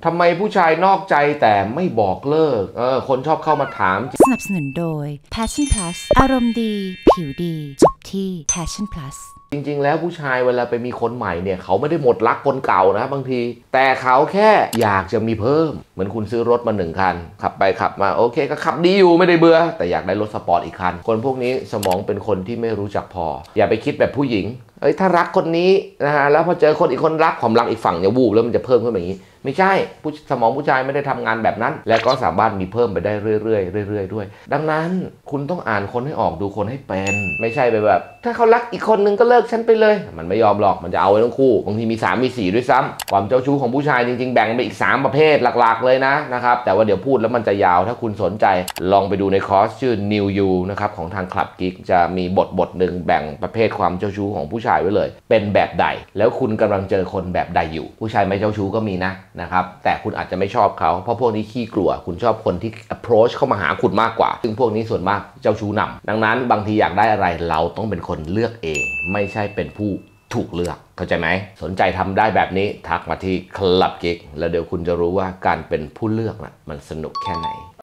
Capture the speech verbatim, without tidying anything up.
ทำไมผู้ชายนอกใจแต่ไม่บอกเลิกเออคนชอบเข้ามาถามสนับสนุนโดย Passion Plus อารมณ์ดีผิวดีจบที่ Passion Plus จริงๆแล้วผู้ชายเวลาไปมีคนใหม่เนี่ยเขาไม่ได้หมดรักคนเก่านะบางทีแต่เขาแค่อยากจะมีเพิ่มเหมือนคุณซื้อรถมาหนึ่งคันขับไปขับมาโอเคก็ขับดีอยู่ไม่ได้เบื่อแต่อยากได้รถสปอร์ตอีกคันคนพวกนี้สมองเป็นคนที่ไม่รู้จักพออย่าไปคิดแบบผู้หญิงเอ้ยถ้ารักคนนี้นะฮะแล้วพอเจอคนอีกคนรักความรักอีกฝั่งเนี่ยวูบแล้วมันจะเพิ่มขึ้นแบบนี้ไม่ใช่สมองผู้ชายไม่ได้ทำงานแบบนั้นและก็สามารถมีเพิ่มไปได้เรื่อยๆเรื่อยๆด้วยดังนั้นคุณต้องอ่านคนให้ออกดูคนให้เป็นไม่ใช่ไปแบบถ้าเขารักอีกคนนึงก็เลิกฉันไปเลยมันไม่ยอมหรอกมันจะเอาไว้ทั้งคู่บางทีมีสามมีสี่ด้วยซ้ำความเจ้าชู้ของผู้ชายจริงๆแบ่งไปอีกสามประเภทหลักๆเลยนะนะครับแต่ว่าเดี๋ยวพูดแล้วมันจะยาวถ้าคุณสนใจลองไปดูในคอร์สชื่อ New You นะครับของทาง Club Geek จะมีบทบทหนึ่งแบ่งประเภทความเจ้าชู้ของผู้ชายไว้เลยเป็นแบบใดแล้วคุณกำลังเจอคนแบบใดอยู่ผู้ชายไม่เจ้าชู้ก็มีนะนะครับแต่คุณอาจจะไม่ชอบเขาเพราะพวกนี้ขี้กลัวคุณชอบคนที่ approach เข้ามาหาคุณมากกว่าซึ่งพวกนี้ส่วนมากเจ้าชู้นำดังนั้นบางทีอยากได้อะไรเราต้องเป็นคนเลือกเองไม่ใช่เป็นผู้ถูกเลือกเข้าใจไหมสนใจทำได้แบบนี้ทักมาที่ Club Geek แล้วเดี๋ยวคุณจะรู้ว่าการเป็นผู้เลือกนะมันสนุกแค่ไหน